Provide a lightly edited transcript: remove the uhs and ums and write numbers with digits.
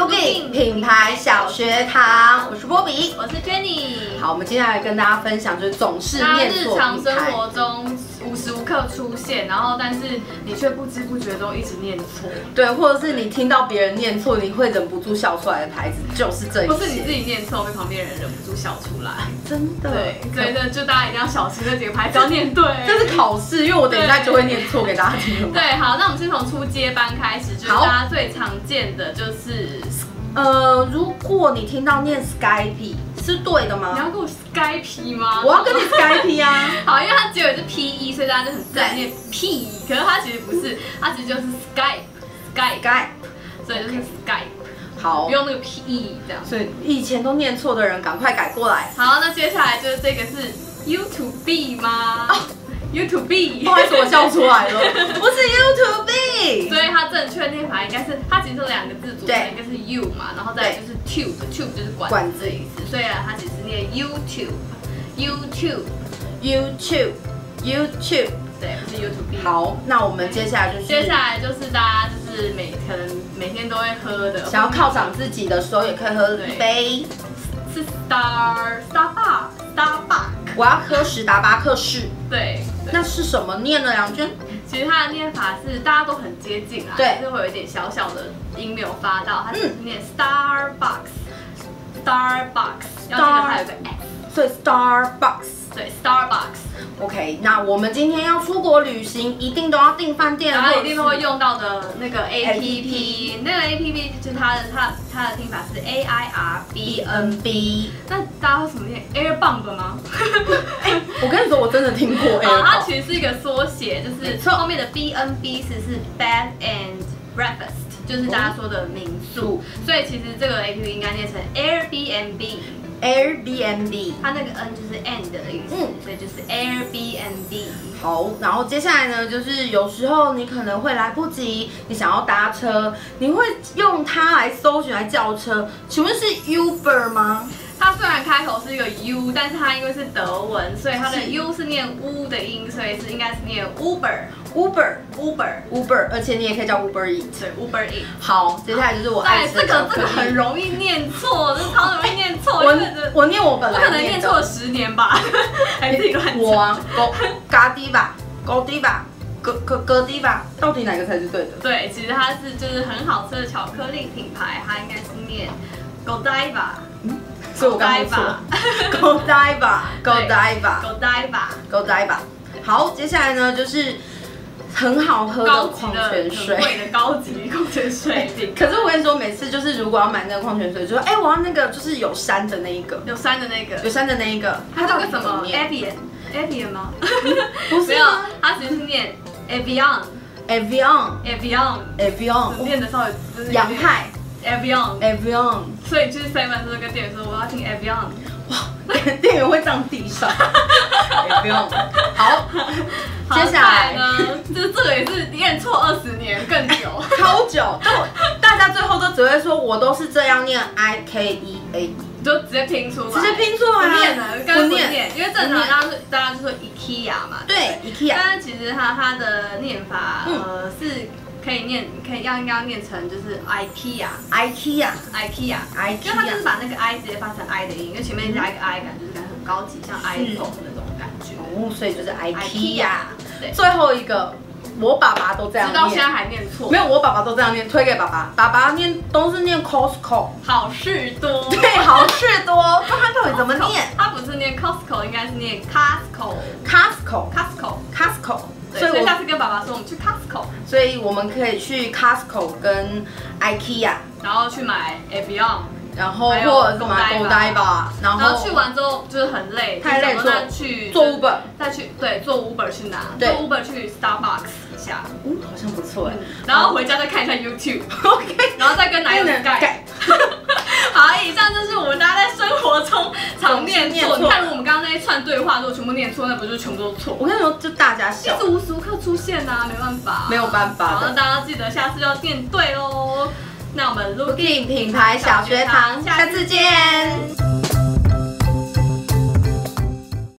Looking 品牌小学堂，我是波比， 我是 Jenny。 好，我们接下来跟大家分享就是总是念错日常生活中无时无刻出现，然后但是你却不知不觉中一直念错。 对，或者是你听到别人念错，你会忍不住笑出来的牌子，就是这一些。 不是你自己念错，被旁边人忍不住笑出来。 真的。 对，所以就大家一定要小心这几个牌子要念对。 这是考试，因为我等一下就会念错给大家听。 对，好，那我们先从初阶班开始，就是大家最常见的就是。 如果你听到念 Skype 是对的吗？ 你要跟我 Skype 吗？ 我要跟你 Skype 啊。 好，因为它结尾是 PE， 所以大家就很自然念 P， 可是它其实不是，它其实就是 Skype， 所以就是 Skype。 好， 不用那个 PE 这样。 所以以前都念错的人，赶快改过来。 好，那接下来就是这个是 YouTube 吗？YouTube， 不好意思，我笑出来了，不是 YouTube。 所以它正确念法应该是，它其实是两个字组成，一个是 You 嘛，然后再来就是 Tube 就是管子的意思，所以啊，它其实念 YouTube， 对，不是 YouTube。 好，那我们接下来就是大家就是可能每天都会喝的， 想要犒赏自己的时候也可以喝一杯， 是 Starbucks。 我要喝史达巴克士。 对， 那是什么念呢？梁娟？ 其实它的念法是大家都很接近啊， 对， 就是会有一点小小的音没有发到，它是念 Starbucks， 要记得它有个 S， 所以 Starbucks， 对 Starbucks。OK， 那我们今天要出国旅行，一定都要订饭店， 然后一定都会用到的那个 APP， 那个 APP 就是它的听法是 AIRBNB。那大家会怎么念 Airbnb 吗？ 我跟你说，我真的听过 Airbnb。 它其实是一个缩写，就是后面的 BNB 是 Bed and Breakfast， 就是大家说的民宿。所以其实这个 APP 应该念成 Airbnb。它那个 N 就是 end 的意思，所以就是 Airbnb。 好，然后接下来呢，就是有时候你可能会来不及，你想要搭车，你会用它来搜寻来叫车。请问是 Uber 吗？ 它虽然开头是一个 U， 但是它因为是德文，所以它的 U 是念 U 的音，所以应该是念 Uber， 而且你也可以叫 Uber Eat， 对 Uber Eat。 好，接下来就是我爱吃的这个很容易念错，这超容易念错。 我念我本来不可能念错了10年吧？还自己乱讲。 我啊，Godiva，到底哪个才是对的？ 对，其实它是就是很好吃的巧克力品牌，它应该是念 Godiva。 所以我刚说 Godiva。好，接下来呢就是很好喝的矿泉水， 很贵的高级矿泉水。 可是我跟你说，每次就是如果要买那个矿泉水，就说我要那个就是有山的那一个， 有山的那个，它这个什么 Evian 吗？ 不是吗？ 它其实是念 Evian， 念的稍微就是洋派。Evian， 所以就是7-Eleven跟店员说我要听 Evian， 哇，店员会葬地上。Evian， 好，接下来呢，这个也是念错20年更久， 超久，大家最后都只会说我都是这样念 IKEA， 就直接拼出来， 不念了，不念，因为正常大家就说 IKEA 嘛， 对 IKEA， 但是其实它的念法是。应该要念成就是 IKEA， 因为它就是把那个 I 直接发成 I 的音，因为前面加一个 I， 感觉就是很高级，像 iPhone 那种感觉。 哦，所以就是 IKEA。对，最后一个，我爸爸都这样念， 直到现在还念错。 没有，我爸爸都这样念，推给爸爸，爸爸都是念 Costco， 好事多。 对，好事多。那它到底怎么念？ 它不是念 Costco， 应该是念 Costco。所以下次跟爸爸说我们去 Costco， 所以我们可以去 Costco 跟 IKEA， 然后去买 Evian， 然后或者是买 Godiva， 然后去完之后就是很累， 太累， 再去做 Uber， 坐 Uber 去拿，坐 Uber 去 Starbucks 一下， 好像不错哎， 然后回家再看一下 YouTube，OK， 然后再跟男友改。好，以上就是我们大家在生活中常念错。你看，如果我们刚刚那一串对话如果全部念错，那不就全部都错？ 我跟你说，就大家笑， 一直无时无刻出现啊，没有办法。好，那大家记得下次要念对喽。那我们 Looking 品牌小学堂，下次见。